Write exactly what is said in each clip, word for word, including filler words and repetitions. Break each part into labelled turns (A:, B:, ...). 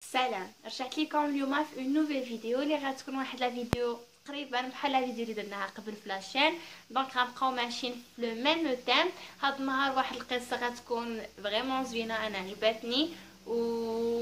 A: سلام، رجعت لكم اليوم في اون نوفيل فيديو اللي غتكون واحد لا فيديو تقريبا بحال لا فيديو اللي درناها قبل في لاشين. دونك غنبقاو ماشيين في لو ميم تيم. هاد النهار واحد القصه غتكون فريمون زوينه، انا عجبتني و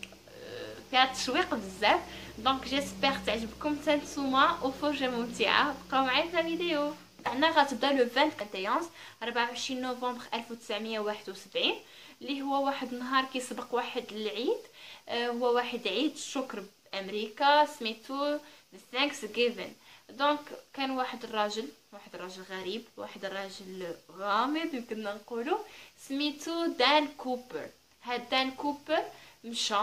A: فيها تشويق بزاف. دونك جيسبر تعجبكم حتى نتوما وفرجه ممتعه. بقاو معايا في الفيديو. عندنا غتبدا لو واحد وعشرين أربعة وعشرين نوفمبر ألف وتسعمية وواحد وسبعين اللي هو واحد النهار كيسبق واحد العيد. آه هو واحد عيد الشكر بامريكا سميتو ثانكس جيفن. دونك كان واحد الراجل واحد الراجل غريب، واحد الراجل غامض يمكننا نقولوا، سميتو دان كوبر. هاد دان كوبر مشى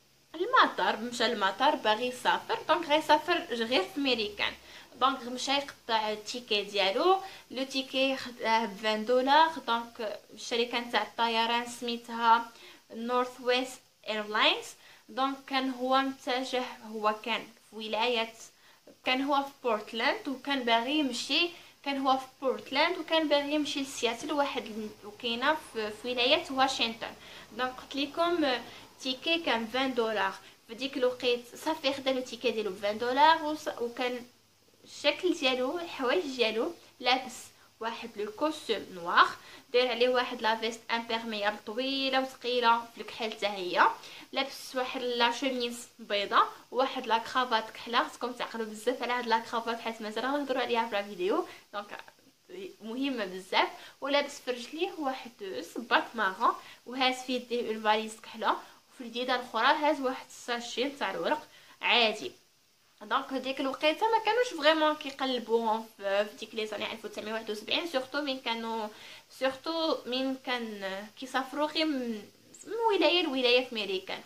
A: المطار مشى المطار باغي يسافر. دونك غيسافر غير في امريكان. دونك مشى يقطع التيكي ديالو. لو تيكي خداه ب عشرين دولار. دونك الشركه نتاع الطيران سميتها نورث ويست ايرلاينز. دونك كان هو متجه، هو كان في ولايه، كان هو في بورتلاند وكان باغي يمشي كان هو في بورتلاند وكان باغي يمشي لسياتل، واحد وكاينه في, في ولايه واشنطن. دونك قلت لكم تيكي كان عشرين دولار. في ديك الوقت صافي خدا لو تيكي ديالو ب عشرين دولار، وكان الشكل ديالو الحوايج ديالو لابس واحد لو كوستيم نوار، داير عليه واحد لا فيست امبيرميال طويله وثقيله في الكحل حتى هي، لابس واحد لا شوميز بيضاء وواحد لا كرافات كحله. خصكم تعقلوا بزاف على هاد لا كرافات حيت مازال غنهضروا عليها في الفيديو، دونك مهمه بزاف. ولابس في رجليه واحد صباط مارون وهاز في يديه الفاليز كحله، وفي اليد الاخرى هاز واحد الساشي تاع الورق عادي. دونك ديك الوقيته ما كانوش فريمون كيقلبوهم في ديك لي زاني ألف وتسعمية وواحد وسبعين، سورتو من كانوا سورتو من كان كيسافروا غير من ولايه لولايه في امريكان.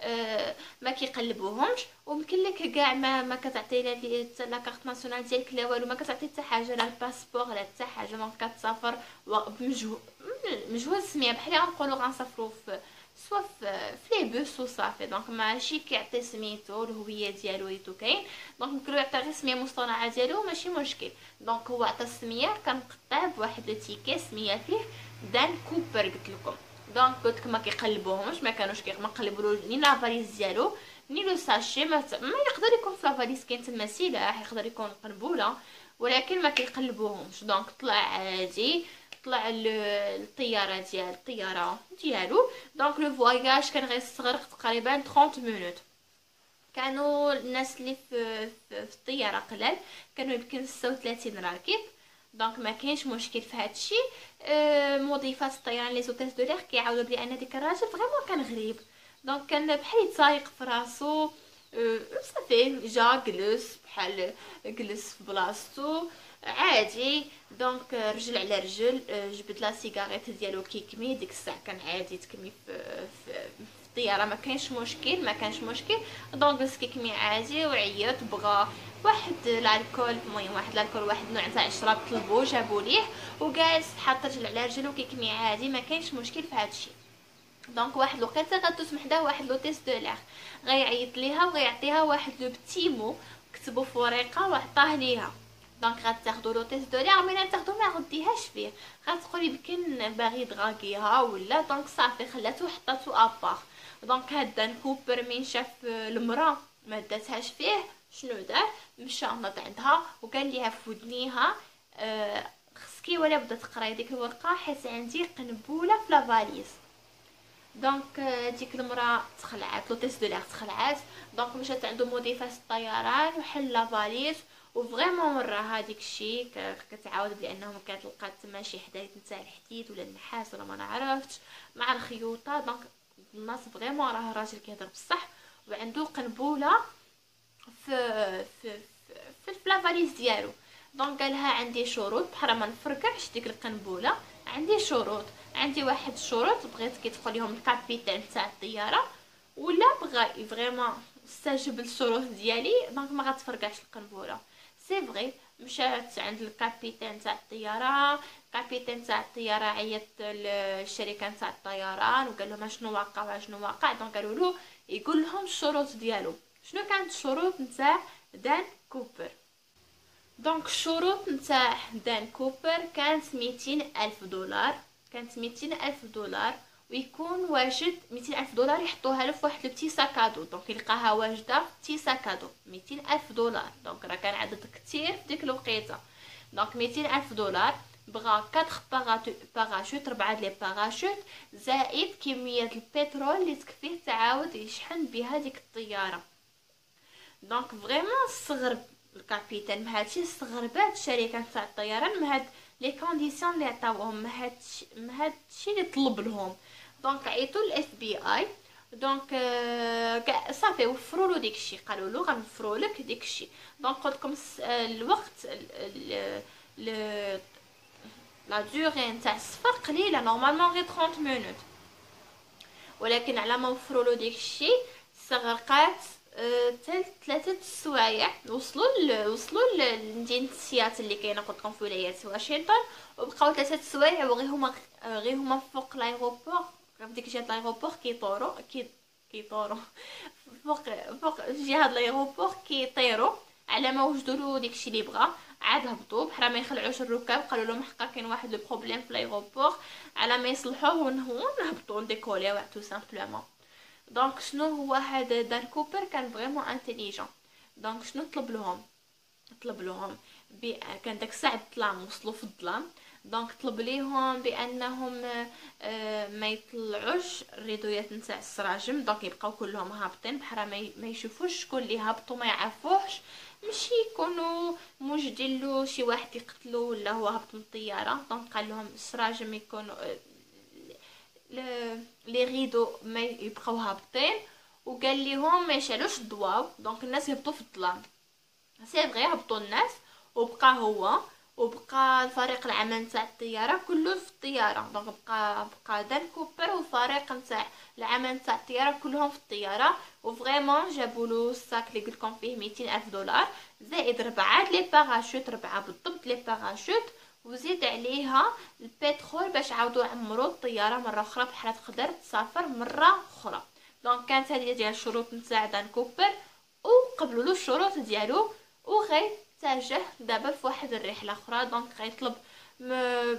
A: أه ما كيقلبوهمش، ويمكن لك كاع ما ما كتعطي لا لا كارت ناسيونال ديالك لا والو، ما كتعطي حتى حاجه، لا الباسبور لا حتى حاجه. دونك كتسافر بمجهود مجهود سميه بحال غنقولوا غنسافروا في سوا في لي بوس وصافي. دونك ماشي كيعطي سميتو الهويه ديالو ايتو كاين. دونك ممكن يعطي غير سميه مصطنعه ديالو ماشي مشكل. دونك هو عطى السميه كنقطع بواحد لو تيكي سميه فيه دان كوبر قلت لكم. دونك قلت لكم ما كيقلبوهمش، ما كانوش كي ما قلبوا ني لافاليز ديالو ني لو ساشي. ما, ما يقدر يكون في لافاليز كاين تما سلاح، يقدر يكون قنبوله، ولكن ما كيقلبوهمش. دونك طلع عادي، طلع الطياره ديال الطياره ديالو. دونك لو فواياج كان غيستغرق تقريبا ثلاثين مينوت. كانوا الناس اللي في, في, في الطياره قلال، كانوا يمكن ستة وثلاثين راكب. دونك ما كاينش مشكل في هذا الشيء. أه مضيفات الطيران لي زوتيس دو لير كيعاودوا بلي ان ديك الراجل فريمون كان غريب. دونك كان بحال يتسايق في راسو. أه صافي جا جلس بحال جلس في بلاصتو عادي. دونك رجل على رجل جبد لا سيجاريت ديالو كيكمي. ديك الساعه كان عادي تكمي في, في, في الطياره، ما كاينش مشكل ما كانش مشكل. دونك بس كيكمي عادي وعيط بغى واحد الكول، المهم واحد الكول واحد نوع تاع الشراب طلبوه جابوا ليه وجالس حط رجل على رجل وكيكمي عادي، ما كاينش مشكل في هذا الشيء. دونك واحد الوقيته غدوز حداه واحد لوتيس دو لير، غيعيط ليها وغيعطيها واحد لو بتي مو كتبو في ورقه وعطاه ليها. دونك غتاخدو لوتيس دو لير، ملي تاخدو ما غديهاش فيه، غتقولي يمكن باغي دغاكيها ولا. دونك صافي خلاتو حطاتو ابار. دونك هاد دان كوبر من شاف المراه ما داتهاش فيه شنو دار؟ مشى نض عندها وقال ليها في ودنيها أه خصكي ولا بدا تقراي ديك الورقه حيت عندي قنبوله في لافاليز. دونك ديك المراه تخلعات، لوتيس دو لير تخلعات. دونك مشات عندو مضيفات الطيران وحل لافاليز وفريمون وراها ديك الشيء. كتعاود بانه كانت لقات تما شي حدايد نتاع الحديد ولا النحاس ولا ما نعرفتش مع الخيوطه. دونك الناس فريمون راه راجل كيهضر بصح وعنده قنبوله في في في, في لافاليز ديالو. دونك قالها عندي شروط بحال ما نفركعش ديك القنبوله، عندي شروط عندي واحد الشروط بغيت كيدخل لهم الكابيتان تاع الطياره ولا بغى فريمون استجب للشروط ديالي. دونك ما غتفرقعش القنبوله. سي فري مشات عند الكابيتان تاع الطياره. الكابيتان تاع الطياره عيط للشركه تاع الطيران وقال لهم شنو واقع شنو واقع. دونك قالوا له يقول لهم الشروط ديالو. شنو كانت الشروط نتاع دان كوبر؟ دونك الشروط نتاع دان كوبر كانت ميتين ألف دولار كانت ميتين ألف دولار ويكون واجد مئتين الف دولار يحطوها له في واحد لو بتي ساكادو. دونك يلقاها واجده بتي ساكادو مئتين الف دولار. دونك راه كان عدد كتير في ديك الوقيته. دونك مئتين الف دولار بغا أربعة باراشوت، ربعة لي باراشوت، زائد كميه البترول اللي تكفيه تعاود يشحن بها ديك الطياره. دونك فريمون استغرب الكابيتان من هادشي، استغربات الشركه تاع الطيران من هاد لي كونديسيون اللي عطاوهم، من هادشي من هادشي اللي طلب لهم. دونك عيطوا للاف بي اي. دونك كاع صافي وفروا له داكشي، قالوا له غنوفروا لك داكشي. دونك قلت لكم الوقت ل لا دوري نتاع السفر قليله، نورمالمون غير ثلاثين مينوت، ولكن على ما وفروا له داكشي استغرقات حتى ثلاثه السوايع. وصلوا ل... وصلوا لمدينه سياتل اللي كاينه قلت لكم في ولايه واشنطن، وبقاو ثلاثه السوايع وغير هما غير هما فوق لايروبور. في ديك جهه لايروبور كيطوروا كي كيطوروا فوق فوق جهه لايروبور كيطيروا على ما وجدوا له داكشي اللي بغا. عاد هبطوا بحال ما يخلعوش الركاب، قالوا لهم حقا كاين واحد لو بروبليم في لايروبور، على ما يصلحوه ونهون نهبطوا نديكوليو تو سامبلومون. دونك شنو هو هذا دان كوبر كان فريمون انتيليجون. دونك شنو طلب لهم؟ طلب لهم ب... كان داك الساعه الظلام، وصلوا في الظلام. دونك طلب ليهم بانهم ما يطلعوش الريدويات نتاع السراجم. دونك يبقاو كلهم هابطين بحال ما يشوفوش شكون اللي هبطوا، ما يعرفوش، ماشي يكونوا موجدين له شي واحد يقتلو ولا هو هبط من الطياره. دونك قال لهم السراجم يكونوا لي ريدو ما يبقاو هابطين، وقال لهم ما يشعلوش الضواو. دونك الناس يهبطوا في الظلام، سي فغي هبطوا الناس، وبقى هو وبقى الفريق العمل نتاع الطياره كله في الطياره. دونك بقى بقى دان كوبر وفريق نتاع العمل نتاع الطياره كلهم في الطياره. وفريمون جابوا له الساك اللي قلت لكم فيه مئتين الف دولار، زائد ربعه لي باراشوت، ربعه بالضبط لي باراشوت، وزيد عليها البترول باش عاودوا يعمروا الطياره مره اخرى بحال تقدر تسافر مره اخرى. دونك كانت هذه ديال الشروط نتاع دان كوبر، وقبلوا له الشروط ديالو وغي اتجه دابا في واحد الرحله اخرى. دونك غيطلب م...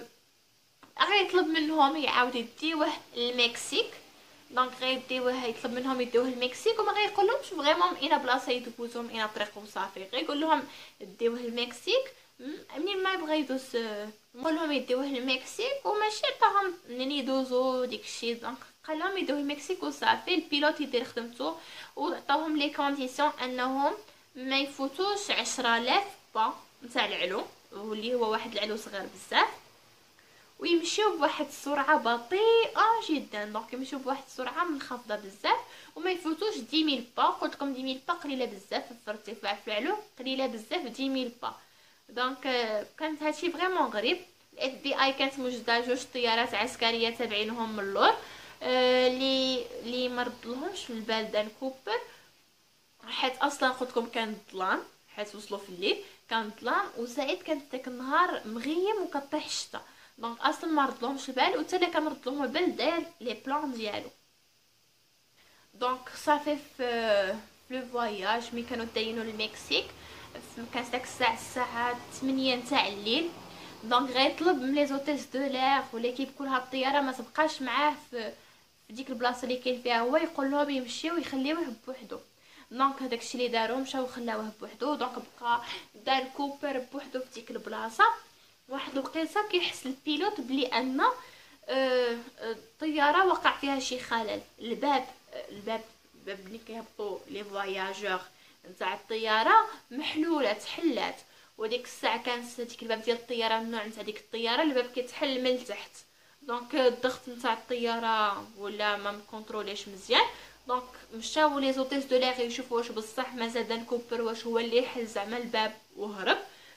A: غيطلب منهم يعاود يديوه المكسيك. دونك غيديوه يطلب منهم يديوه المكسيك، وما غيقول لهمش فريمون اين بلاصه يدوزهم اين طريق وصافي، غيقول لهم ديوه المكسيك. منين ما يبغى يدوز نقول لهم يديوه المكسيك، وماشي عطاهم منين يدوزو ديكشي. دونك قال لهم يديوه المكسيك وصافي، البيلوت يدير خدمته، وعطاوهم لي كونديسيون انهم ما يفوتوش عشرة آلاف با نتاع العلو، واللي هو واحد العلو صغير بزاف، ويمشيو بواحد السرعه بطيئه جدا. دونك يمشيو بواحد السرعه منخفضه بزاف، وما يفوتوش عشرة آلاف با. قلت لكم عشرة آلاف با قليله بزاف في الارتفاع في العلو، قليله بزاف عشرة آلاف با. دونك كانت هادشي فريمون غريب. الاف بي اي كانت موجده جوج طيارات عسكريه تابعينهم من اللور، اللي آه اللي مرضلهمش في البال دان كوبر، حيت اصلا قلت لكم كان ظلام، حيت وصلوا في الليل كان ظلام، وزائد كان داك النهار مغيم وكطيح الشتا. دونك اصلا ما ردلهمش البال، وحتى اللي كان ردلهم البال داير لي بلان ديالو. دونك صافي في لو فواياج ملي كانوا داينوا للمكسيك، كانت داك الساعه الساعه ثمانية نتاع الليل. دونك غيطلب من لي زوتيس دو لير وليكيب كلها الطياره ما تبقاش معاه في ديك البلاصه اللي كاين فيها هو، يقول لهم يمشيو ويخليوه بوحدو. دونك هذاك الشيء اللي داروه، مشاو خلاوه بوحدو. دونك بقى دار كوبر بوحدو في ديك البلاصه. واحد الوقيته كيحس البيلوت بلي ان الطياره وقع فيها شي خلل. الباب الباب الباب اللي كيهبطوا لي فواياجور نتاع الطياره محلوله، تحلات. وديك الساعه كانت ديك الباب ديال الطياره النوع نتاع ديك الطياره الباب كيتحل من التحت. دونك الضغط نتاع الطياره ولا ما مكونطروليش مزيان. دونك مشاو لي زوتيس دو ليغ يشوفوا واش بصح مازال دان كوبر واش هو اللي حل زعما الباب وهرب.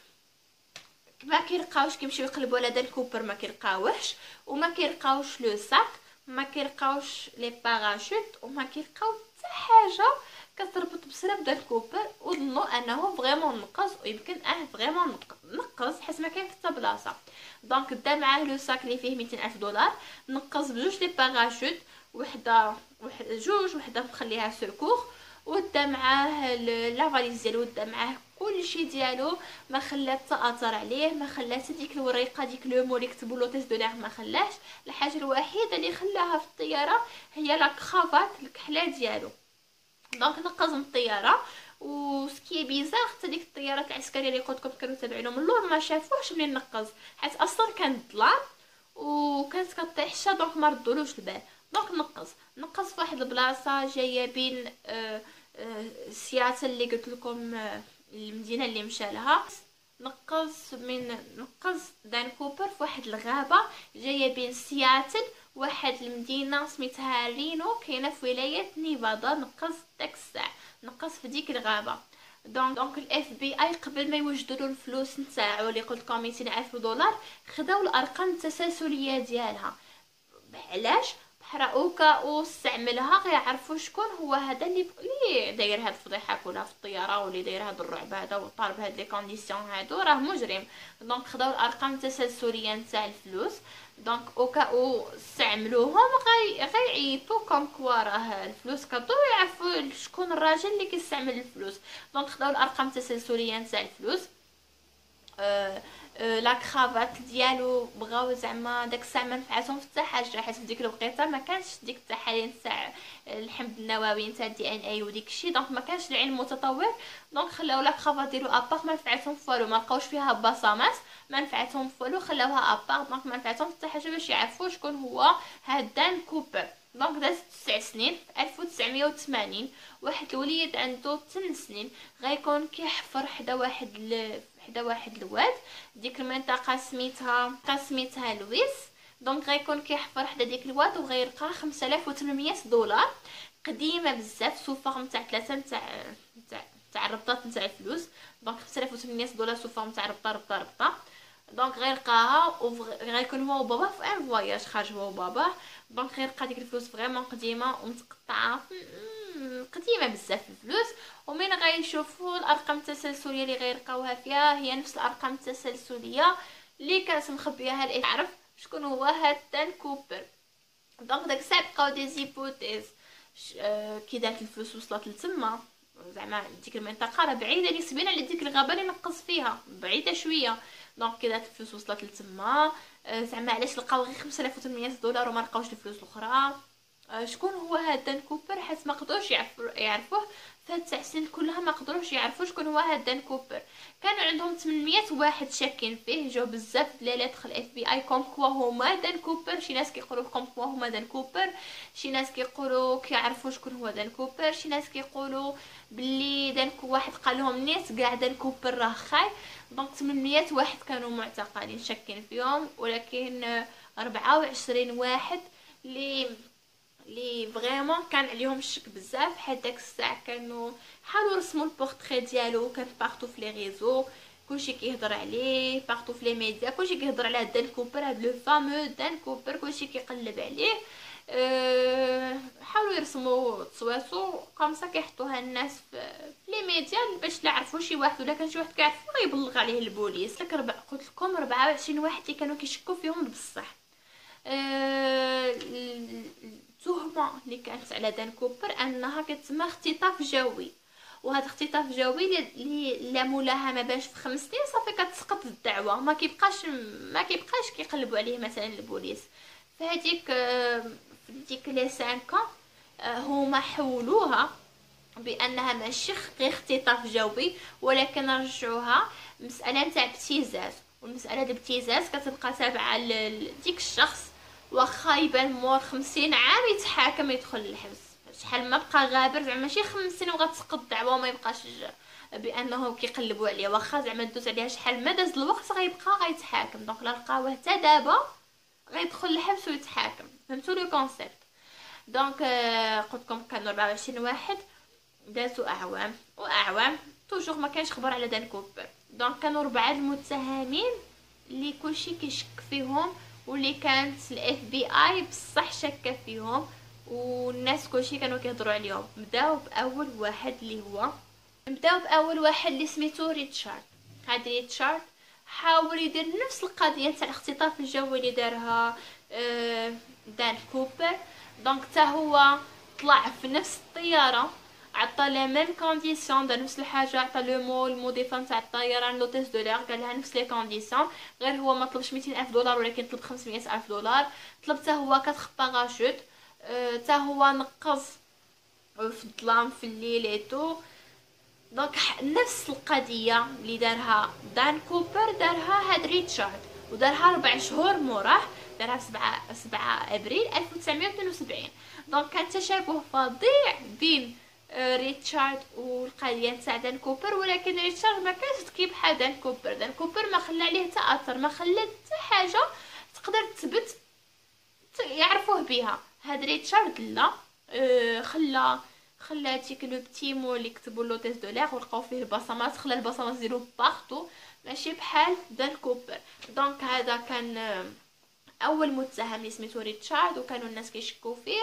A: ما كيلقاوش، كيمشيو يقلبوا على دان كوبر ما كيلقاوهش، وما كيلقاوش لو ساك، ما كيلقاوش لي باراشوت، وما كيلقاو حتى حاجه كتربط بسراب دان كوبر. وظنوا انه فريمون نقص، ويمكن اه فريمون نقص حيت ما كاين حتى بلاصه. دونك دا معاه لو ساك اللي فيه مئتين الف دولار، نقص بجوج لي باراشوت، وحده واحد جوج، وحده مخليها سكور، ودا معاه لا فاليز ديالو، ودا معاه كلشي ديالو، ما خلات حتى اثر عليه، ما خلات ديك الوريقه ديك لو مو اللي كتبوا لو تيست دو ليغ ما خلاش. الحاجه الوحيده اللي خلاها في الطياره هي لا كرافات الكحله ديالو. دونك نقز من الطياره. وسكي بيزار حتى ديك الطيارات العسكريه اللي قلت لكم كانوا تابعينهم من اللور ما شافوهش منين نقز، حيت اصلا كان ظلام وكانت كطيح الشا، دونك ما ردولوش البال. دونك نقز نقز في واحد البلاصه جايه بين آه آه سياتل اللي قلت لكم، آه المدينه اللي مشى لها. نقز من نقز فانكوفر في واحد الغابه جايه بين سياتل واحد المدينه سميتها رينو كاينه في ولايه نيفادا. نقص داك الساعه نقص في ديك الغابه. دونك دونك الاف بي اي قبل ما يوجدوا له الفلوس نتاعو اللي قلت لكم مئتين الف دولار، خداو الارقام التسلسليه ديالها. علاش؟ حرقوكا واستعملها غيعرفوا شكون هو هذا اللي اللي داير هاد الفضيحه كلها في الطياره، واللي داير هاد الرعب هذا وطالب هاد لي كونديسيون هادو، راه مجرم. دونك خداو الارقام التسلسليه نتاع الفلوس، دونك اوكا او استعملوهم غي غيعيطوا كوم كوا راه الفلوس كدور، يعرفوا شكون الراجل اللي كيستعمل الفلوس. دونك خداو الارقام التسلسليه نتاع الفلوس. أه أه لا كرافات ديالو بغاو زعما داك الساعه ما نفعتهم حتى حاجه، حيت في ديك الوقيته ما كانش ديك التحاليل تاع الحمض النووي نتاع الدي ان اي وديك الشيء، دونك ما كانش العلم متطور. دونك خلاو لا كرافات ديالو ابار، ما نفعتهم فالو، ما لقاوش فيها بصمات، ما نفعتهم فالو، خلاوها ابار. دونك ما نفعتهم حتى حاجه باش يعرفوا شكون هو هاد دان كوبر. دونك دازت تسع سنين في ألف وتسعمية وثمانين واحد الوليد عنده ثمان سنين غيكون كيحفر حدا واحد ل... حدا واحد الواد. ديك المنطقه سميتها سميتها لويس. دونك غيكون كيحفر حدا ديك الواد وغيلقى خمسة آلاف وثمانمية دولار قديمه بزاف، سو فورم تاع ثلاثه نتاع تاع تاع الربطات نتاع الفلوس. دونك خمسة آلاف وثمانمية دولار سو فورم تاع ربطه ربطه ربطه. دونك غيلقاها وغيكون هو وباباه في ان فواياج خارج هو وباباه. دونك غيلقى ديك الفلوس فريمون قديمه ومتقطعه قديمه بزاف الفلوس. ومن غيشوفوا الارقام التسلسليه اللي غيلقاوها فيها هي نفس الارقام التسلسليه اللي كانت مخبيها ليه تعرف شكون هو هاد دان كوبر. دونك داك الساعه بقاو دي زيبوتيز آه كي دارت الفلوس وصلت لتما، زعما ديك المنطقه راه بعيده نسبيا على ديك الغابه اللي نقص فيها، بعيده شويه. دونك كي دارت الفلوس وصلت لتما، آه زعما علاش لقاو غير خمسة آلاف وثمانمية دولار وما لقاوش الفلوس الاخرى؟ آه شكون هو هاد دان كوبر؟ حيت ما قدروش يعرفوا يعرفوه فهاد التسع سنين كلها، ما قدروش يعرفوا شكون هو هاد دان كوبر. كانوا عندهم ثمانمية واحد شاكين فيه، جاو بزاف دلالات دخل اف بي اي كوم كوا هما دان كوبر. شي ناس كيقولوا كوم كوا هما دان كوبر، شي ناس كيقولوا كيعرفوا شكون هو دان كوبر، شي ناس كيقولوا باللي دان كو واحد قال لهم الناس كاع دان كوبر راه خاي. دونك ثمانمية واحد كانوا معتقلين شاكين فيهم، ولكن أربعة وعشرين واحد اللي لي فريمون كان عليهم الشك بزاف، حيت داك الساعه كانوا حاولوا يرسموا البورتري ديالو، كان بارطو في لي ريزو، كلشي كيهضر عليه بارطو في لي ميديا، كلشي كيهضر على دان كوبر، هاد لو فامو دان كوبر، كلشي كيقلب عليه. أه حاولوا يرسموا تصويصو كومسا كيحطوها الناس في لي ميديا باش لا يعرفوا شي واحد، ولا كان شي واحد كيعرفو غيبلغ عليه البوليس. لك ربع قلت لكم أربعة وعشرين واحد اللي كانوا كيشكوا فيهم بصح. أه التهمه اللي كانت على دان كوبر انها كتسمى اختطاف جوي، وهذا اختطاف جوي اللي لا مولاها ما باش في خمس سنين صافي كتسقط الدعوه، ما كيبقاش ما كيبقاش كيقلبوا عليه مثلا البوليس. فهاديك في ديك لي خمسة هما حولوها بانها ماشي غير اختطاف جوي، ولكن رجعوها مساله نتاع ابتزاز. والمساله ديال الابتزاز كتبقى تابعه لديك الشخص، واخا يبان مور خمسين عام يتحاكم يدخل للحبس. شحال ما بقى غابر زعما ماشي خمس سنين وغتسقط الدعوه وما يبقاش بانه كيقلبوا عليه، واخا زعما دوز عليها شحال ما داز الوقت غيبقى غيتحاكم. دونك لا لقاوه حتى دابا غيدخل للحبس ويتحاكم. فهمتوا لو كونسيبت؟ دونك قلت لكم كانوا أربعة وعشرين واحد دازوا اعوام واعوام توجور ما كانش خبر على دان كوبر. دونك كانوا ربعه المتهمين اللي كلشي كيشك فيهم، واللي كانت الاف بي اي بصح شاكه فيهم، والناس كلشي كانوا كيهضروا عليهم. بداو باول واحد اللي هو بداو باول واحد اللي سميتو ريتشارد. هاد ريتشارد حاول يدير نفس القضيه تاع الاختطاف الجوي اللي دارها دان كوبر. دونك حتى هو طلع في نفس الطياره عطى لي ميم كونديسيون، دار نفس الحاجه، عطى لو مول المضيفه نتاع الطيران لوتيس دو لير، قال لها نفس لي كونديسيون، غير هو ما طلبش مئتين ألف دولار ولكن طلب خمسمية ألف دولار. طلب حتى هو كاتخ باراشوت، حتى هو نقص في الظلام في الليل ايتو. دونك نفس القضيه اللي دارها دان كوبر دارها هاد ريتشارد، ودارها ربع شهور موراه، دارها في سبعة سبعة ابريل ألف وتسعمية واثنين وسبعين. دونك كان تشابه فظيع بين آه، ريتشارد والقضيه نتاع دان كوبر، ولكن ريتشارد ما كانش ذكي بحال دان كوبر. دان كوبر ما خلى عليه حتى اثر، ما خلى حتى حاجه تقدر تثبت يعرفوه بها. هاد ريتشارد لا، آه، خلى خلى هاديك لو بتي مو اللي كتبوا لو تيست دو ليغ ولقاو فيه البصمات، خلى البصمات ديالو بارتو، ماشي بحال دان كوبر. دونك هذا كان آه، اول متهم اللي سميتو ريتشارد، وكانوا الناس كيشكوا فيه.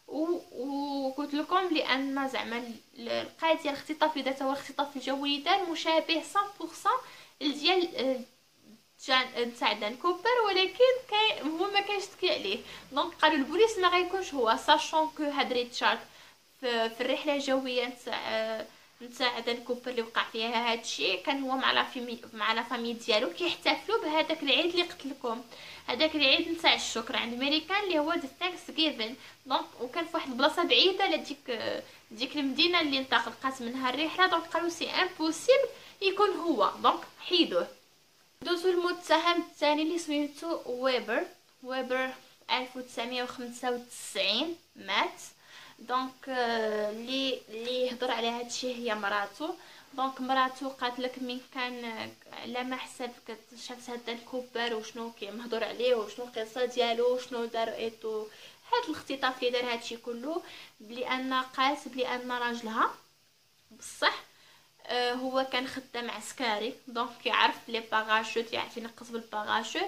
A: وقلت لكم لان زعما القضيه الاختطاف اللي دارته هو الاختطاف الجوي دار مشابه مية بالمية ديال آه، جان تاع دان كوبر، ولكن كاين هو ما كانش ذكي عليه. دونك قالوا البوليس ما غيكونش هو، ساشون كو هاد ريتشارد في, في الرحله الجويه نتاع نتاع دان كوبر اللي وقع فيها هادشي، كان هو مع لا فامي مع لا فامي ديالو كيحتفلوا بهذاك العيد اللي قلت لكم، هذاك العيد نتاع الشكر عند ميريكان اللي هو ذا ثانكس جيفن. دونك وكان في واحد البلاصه بعيده على ديك ديك المدينه اللي انطلقت منها الرحله. دونك قالوا سي امبوسيبل يكون هو، دونك حيدوه. دوزو المتهم الثاني اللي سميتو ويبر. ويبر ألف وتسعمية وخمسة وتسعين مات. دونك اللي اللي هضر على هادشي هي مراتو. دونك مراتو قالت لك من كان على ما حسب شافت هذا الكوبر وشنو كي مهضر عليه وشنو القصه ديالو وشنو دار ايتو هاد الاختطاف اللي دار هادشي كله، بلي ان قالت بلي ان راجلها بصح آه هو كان خدام عسكري، دونك كيعرف لي باراشوت، يعرف ينقص بالباراشوت.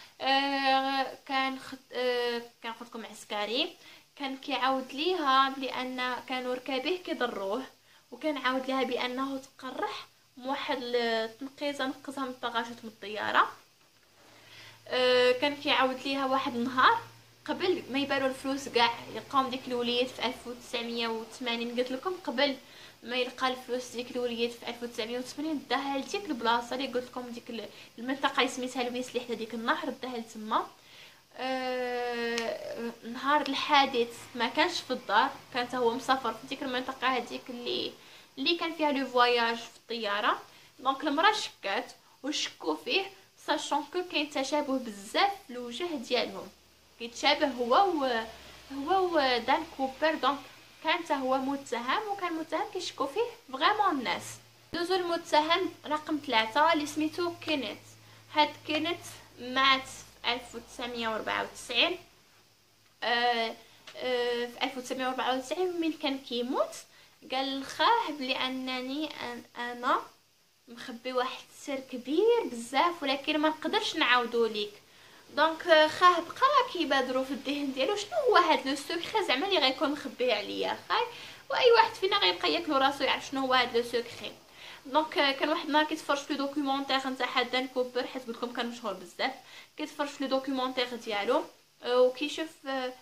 A: آه كان خد... آه كان قلت لكم عسكري، كان كيعاود ليها بان كانوا ركابيه كيضروه، وكان عاود ليها بانه تقرح واحد التنقيزه نقصها من الباراشوت من الطياره. آه كان كيعاود ليها واحد النهار قبل ما يبانوا الفلوس كاع، يلقاهم ديك الوليات في ألف وتسعمية وثمانين، قلت لكم قبل ما يلقى الفلوس ديك الوليات في ألف وتسعمية وثمانين داها لديك البلاصه اللي قلت لكم، ديك المنطقه اللي سميتها لويس اللي حدا ديك النهر داها لتما. أه... نهار الحادث ما كانش في الدار، كان هو مسافر في ديك المنطقه هذيك اللي اللي كان فيها لو فواياج في الطياره. دونك المراه شكات وشكوا فيه، ساشون كو كاين تشابه بزاف في الوجه ديالهم، كيتشابه هو و هو ودان كوبر. دونك كان حتى هو متهم، وكان متهم كيشكوا فيه فريمون الناس. دوزو المتهم رقم ثلاثة اللي سميتو كينيت. هاد كينيت مات في ألف وتسعمية وأربعة وتسعين. آه آه في ألف وتسعمية وأربعة وتسعين من كان كيموت قال لخاه بلي انني انا مخبي واحد السر كبير بزاف ولكن ما نقدرش نعاودو ليك. دونك خاه بقى كيبادروا في الذهن ديالو شنو هو هاد لو سوكري زعما اللي غيكون مخبيه عليا خاي، واي واحد فينا غيبقى ياكلو راسو يعرف شنو هو هاد لو سوكري. دونك كان واحد النهار كيتفرج في دوكيومونتير نتاع دان كوبر، حيت قلت لكم كان مشهور بزاف، كيتفرج في دوكيومونتير ديالو وكيشوف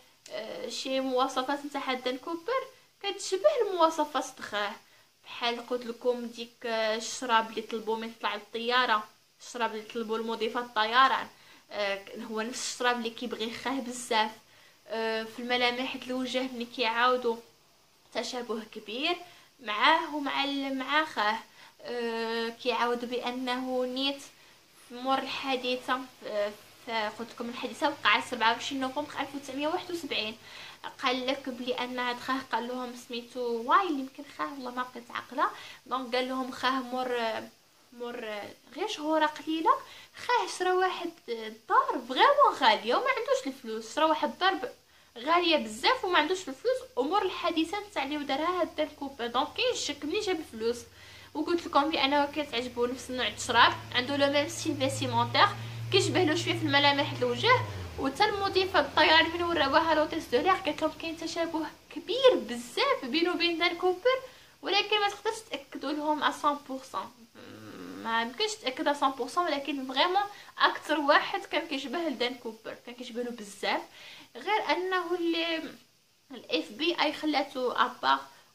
A: شي مواصفات نتاع دان كوبر كتشبه المواصفات تخاه، بحال قلت لكم ديك الشراب اللي طلبوا من طلع الطياره، الشراب اللي طلبوا المضيفه الطيران، آه هو نفس الشراب اللي كيبغي خاه بزاف. آه في الملامح الوجه اللي كيعاودوا تشابه كبير معاه ومع مع خاه. آه كيعاود بانه نيت مور الحادثه، قلت لكم الحادثه وقعت سبعة وعشرين نوفمبر ألف وتسعمية وواحد وسبعين. قال لك بلي ان هاد خاه قال لهم سميتو وايل، يمكن خاه والله ما بقيت عاقله. دونك قال لهم خاه مور مور غير شهور قليله خاه شرا واحد الدار فريمون غاليه وما عندوش الفلوس، شرا واحد الدار غاليه بزاف وما عندوش الفلوس، امور الحادثه تاع اللي دارها هاد الكوبا. دونك كاين الشك منين جاب الفلوس. وقلت لكم بانه كتعجبو نفس النوع الشراب، عنده لو ميم ستيل فيسيمونتير، كيشبه له شويه في الملامح الوجه. وتا المضيفه الطيران من وراوها لوتيس دو لير قالت لهم كاين تشابه كبير بزاف بينه وبين دان كوبر، ولكن ما تقدرش تاكدوا لهم مية بالمية، ما يمكنش تاكد مية بالمية، ولكن فريمون اكثر واحد كان كيشبه لدان كوبر، كان كيشبه له بزاف. غير انه اللي الاف بي اي خلاتو ابار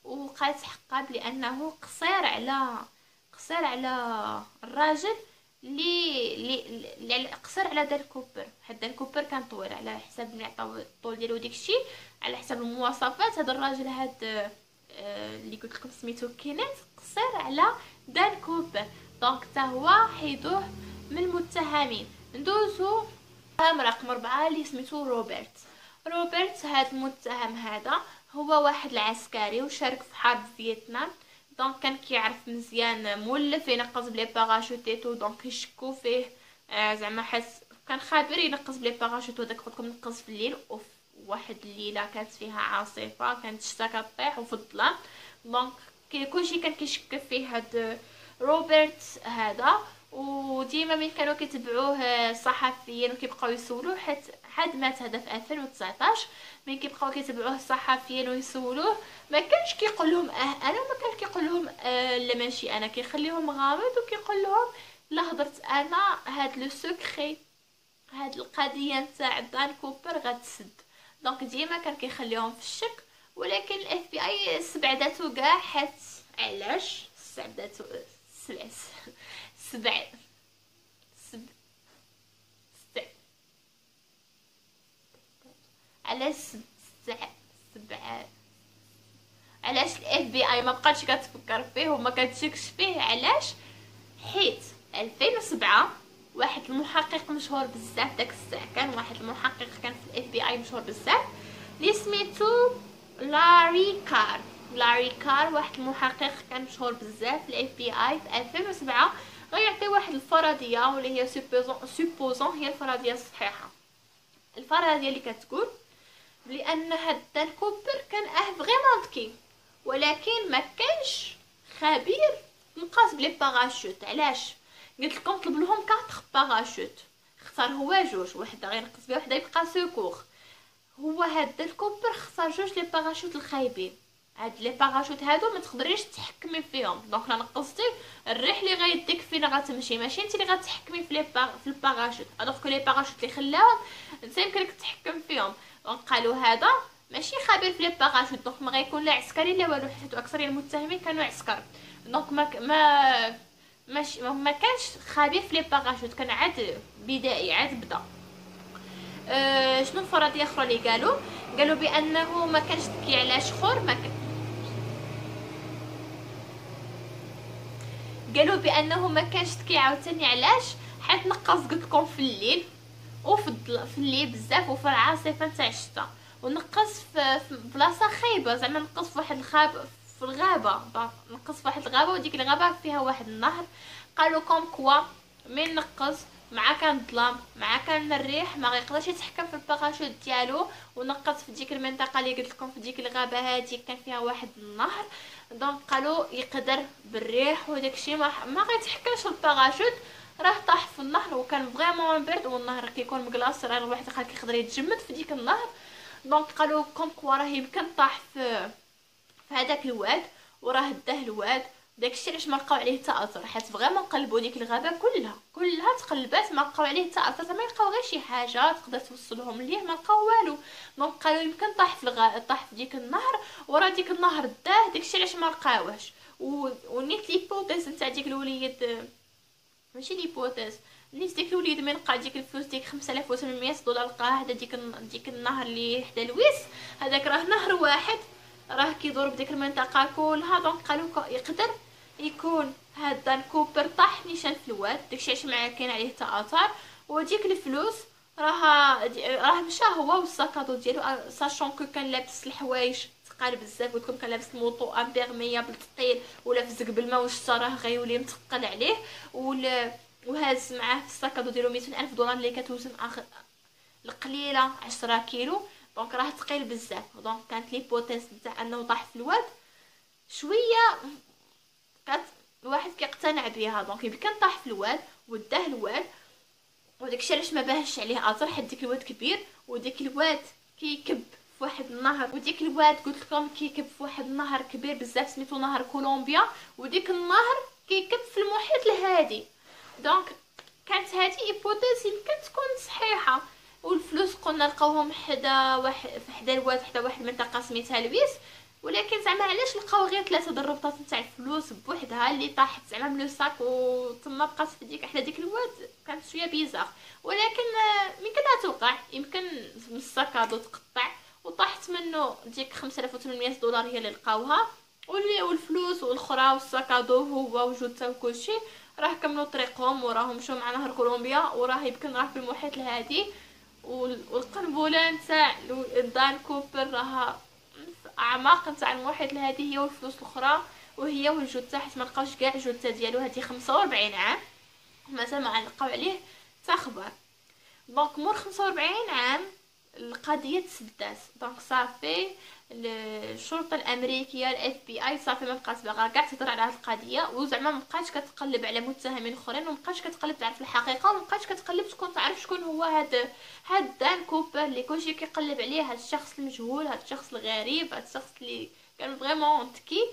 A: وقالت حقا بانه قصير على قصير على الراجل لي لي قصير على دان كوبر. حيت دان كوبر كان طويل على حساب ملي عطاو الطول ديالو داكشي على حسب المواصفات. هذا الراجل هاد اللي قلت لكم سميتو كينيت قصير على دان كوبر. دونك حتى هو حيدوه من المتهمين. ندوزو متهم رقم أربعة اللي سميتو روبرت. روبرت هاد المتهم هذا هو واحد العسكري وشارك في حرب فيتنام. دونك كان كيعرف مزيان مولف ينقص بلي باراشوتيتو. دونك يشكو فيه آه زعما حس كان خابر ينقص بلي باراشوت. وداك قلت لكم نقص في الليل وفي واحد الليله كانت فيها عاصفه كانت الشتا كطيح وفي الظلام. دونك كلشي كان كيشك فيه هاد روبرت هذا. وديما ملي كانوا كيتبعوه الصحفيين وكيبقاو يسولوه حيت حد مات هذا في ألفين وتسعطاش. ملي كيبقاو كيتبعوه الصحفيين ويسولوه ما كانش كيقول لهم اه انا ما كانش كيقول لهم اه لا ماشي انا. كيخليهم غامض وكيقول لهم لا هضرت انا هاد لو سكري هاد القضيه نتاع دان كوبر غتسد. دونك ديما كان كيخليهم في الشك. ولكن الاف بي اي سبعداتو كاع حيت علاش سبعداتو سبع سبع سبع سبع علاش سبع سبع علاش الاف بي اي ما بقاتش كتفكر فيه وما كتشكش فيه؟ علاش؟ حيت ألفين وسبعة واحد المحقق مشهور بزاف داك الساعه كان واحد المحقق كان في الاف بي اي مشهور بزاف اللي سميتو لاري كار. لاري كار واحد المحقق كان مشهور بزاف في الاف بي اي في ألفين وسبعة. غيعطي واحد الفرضيه واللي هي سوبوزون سوبوزون هي الفرضيه الصحيحه. الفرضيه اللي كتقول بان هاد دان كوبر كان اه فريمون ذكي ولكن ما كانش خبير نقاس بلي باراشوت. علاش؟ قلت لكم طلب لهم أربعة باراشوت اختار هو جوج. وحده غينقص بها وحده يبقى سيكور. هو هاد دان كوبر اختار جوج لي باراشوت الخايبين. هاد لي باراشوت هادو ما تقدريش تحكمي فيهم. دونك لا نقصتي الريح اللي غيديك فين غتمشي ماشي انت اللي غتحكمي في لي بار... في الباراشوت. الوغ كو لي باراشوت اللي خلاهم انت يمكنك تحكم فيهم. دونك قالوا هذا ماشي خبير في لي باراشوت. دونك ما غيكون لا عسكري لا والو حيت اكثر المتهمين كانوا عسكر. دونك ما ما ماشي ما كانش خبير في لي باراشوت كان عاد بدائي عاد بدا. أه شنو الفرضيه اخرى اللي قالوا؟ قالوا بانه ما كانش ذكي. علاش خور؟ ما كان قالوا بانه ما كانش ذكي عاوتاني. علاش؟ حيت نقص قلت لكم في الليل وفي الضل... في الليل بزاف وفي العاصفه نتاع الشتا. ونقص في, في بلاصه خايبه زعما نقص في واحد الغابه في الغابه. نقص في واحد الغابه وديك الغابه فيها واحد النهر. قالوا كوم كوا من نقص مع كان الظلام مع كان الريح ما غيقدرش يتحكم في الباراشوت ديالو. ونقص في ديك المنطقه اللي قلت لكم في ديك الغابه هذه كان فيها واحد النهر. دونك قالوا يقدر بالريح وداكشي ما, ما غيتحكمش الباراشوت. راه طاح في النهر وكان فريمون برد والنهر كيكون مقلاص راه الواحد كيقدر يتجمد في ديك النهر. دونك قالوا كوم كوا راه يمكن طاح في في هذاك الواد وراه داه الواد. داكشي علاش ما لقاو عليه حتى اثر حيت فريمون قلبوا ديك الغابه كلها كلها تقلبات ما لقاو عليه حتى اثر. ما لقاو غير شي حاجه تقدر توصلهم ليه ما لقاو والو. دونك قالوا يمكن طاح في الغا... طاح في ديك النهر وراه ديك النهر داه. داكشي علاش ما لقاوهش. و... ونيت ليبوتيز نتاع ديك الوليد ماشي ليبوتيز نيت ديك الوليد من لقى ديك الفلوس ديك خمسة آلاف وثمانمية دولار لقاها حدا ديك ديك النهر اللي حدا لويس. هذاك راه نهر واحد راه كيدور بديك المنطقه كلها. دونك قالوا يقدر يكون هاد دان كوبر طاح نيشان في الواد داكشي علاش ما كاين عليه حتى اثار. وديك الفلوس راه راه مشى هو والساكادو ديالو ساشون كو كان لابس الحوايج ثقال بزاف. قلت لكم كان لابس الموطو امبيرميابل ثقيل ولا فزق بالماء وشتا راه غيولي مثقل عليه. ولا وهاز معاه في الساكادو ديالو مئتين الف دولار اللي كتوزن اخر القليله عشرة كيلو. دونك راه ثقيل بزاف. دونك كانت ليبوتيز نتاع انه طاح في الواد شويه كات الواحد كيقتنع بها. دونك يمكن طاح في الواد وداه الواد وداكشي علاش ما باهش عليه اثر حيت ديك الواد كبير وديك الواد كيكب في واحد النهر. وديك الواد قلت لكم كيكب في واحد النهر كبير بزاف سميتو نهر كولومبيا. وديك النهر كيكب في المحيط الهادي. دونك كانت هذه ايبوتيز يمكن تكون صحيحه. والفلوس قلنا لقاوهم حدا واحد في حدا الواد حدا واحد المنطقه سميتها لويس. ولكن زعما علاش لقاو غير ثلاثه د الربطات نتاع الفلوس بوحدها اللي طاحت زعما من لو ساك وتما بقات في ديك حدا ديك الواد، كانت شويه بيزار. ولكن يمكن لها توقع، يمكن من الساكادو تقطع وطاحت منه ديك خمسة آلاف وثمانمية دولار هي اللي لقاوها، والفلوس والاخرى والساكادو هو وجوده وكلشي راه كملوا طريقهم وراهم مشاو مع نهر كولومبيا، وراه يمكن راه في المحيط الهادي. والقنبله نتاع دان كوبر راها اعماق نتاع المحيط الهادي هي والفلوس الاخرى، وهي والجثه حيت ما لقاوش كاع الجثه ديالو. هذه خمسة وأربعين عام مازال ما لقاو عليه حتى خبر. دونك مور خمسة وأربعين عام القضيه تسدات. دونك صافي الشرطه الامريكيه الاف بي اي صافي ما بقات باغا كاع تهضر على هذه القضيه، وزعما ما بقاتش كتقلب على متهمين اخرين، وما بقاتش كتقلب تعرف الحقيقه، وما بقاتش كتقلب تكون تعرف شكون هو هذا هاد دان كوبر اللي كلشي كيقلب عليه، هاد الشخص المجهول، هاد الشخص الغريب، هاد الشخص اللي كان فريمون تكي.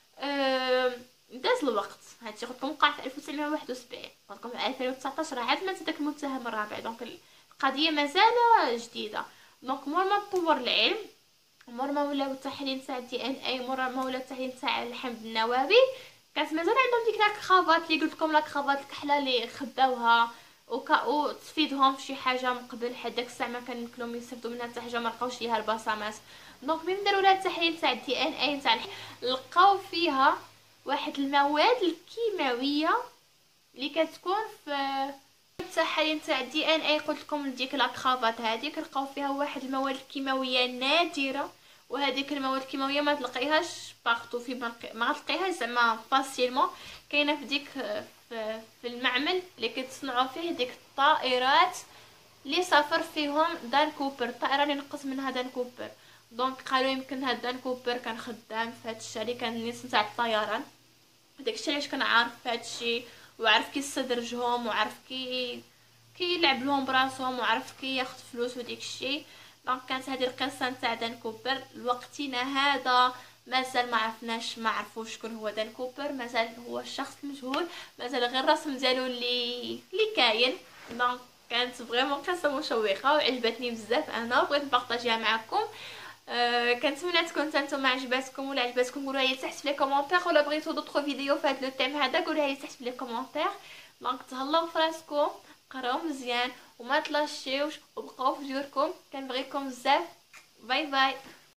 A: أه داز الوقت. هادشي قلت لكم وقع في ألف وتسعمية وواحد وسبعين، قلت لكم في ألفين وتسعطاش راه عاد مات داك المتهم الرابع. دونك القضيه مازال جديده. دونك مور ما تطور العلم، مور ما ولاو التحليل تاع الدي ان اي، مور ما ولاو التحليل تاع الحمض النووي، كانت مازال عندهم ديك لاكرافات اللي قلت لكم، لاكرافات الكحله اللي خداوها وكا تفيدهم في شي حاجه من قبل. حد داك الساعه ما كان يمكنلهم يستافدوا منها حتى حاجه، ما لقاوش ليها البصمات. دونك ملي داروا لها التحليل تاع الدي ان اي تاع لقاو فيها واحد المواد الكيماويه اللي كتكون في التحاليل تاع الدي ان اي. قلت لكم ديك لاكرافات هذيك لقاو فيها واحد المواد الكيماويه نادره، وهذيك المواد الكيماويه ما تلقيهاش باغتو في ما تلقيهاش زعما فاسيلمون. كاينه في ديك في, في المعمل اللي كيتصنعوا فيه ديك الطائرات اللي سافر فيهم دان كوبر، الطائره اللي نقص منها دان كوبر. دونك قالوا يمكن هاد دان كوبر كان خدام في هاد الشركه الناس نتاع الطيران، داك الشيء علاش كان عارف هاد الشيء، وعرف كي يستدرجهم، وعرف كي كي يلعب لهم براسهم، وعرف كي ياخذ فلوس وديك الشيء. دونك كانت هذه القصه نتاع دان كوبر. لوقتنا هذا مازال ما عرفناش، ما عرفوش شكون هو دان كوبر، مازال هو الشخص المجهول، مازال غير الرسم ديالو اللي اللي كاين. دونك كانت فريمون قصه مشوقه وعجبتني بزاف، انا بغيت نبارطاجيها معكم. أه كنتمنى تكون نتوما عجباتكم، ولا عجباتكم قولوا لي تحت في لي كومونتير، ولا بغيتو دوطخ فيديو في هذا لو تيم هذا قولوا لي تحت في لي كومونتير. دونك تهلاو فراسكم، قراو مزيان وما تلاشيوش وبقاو في جوركم، كنبغيكم بزاف. باي باي.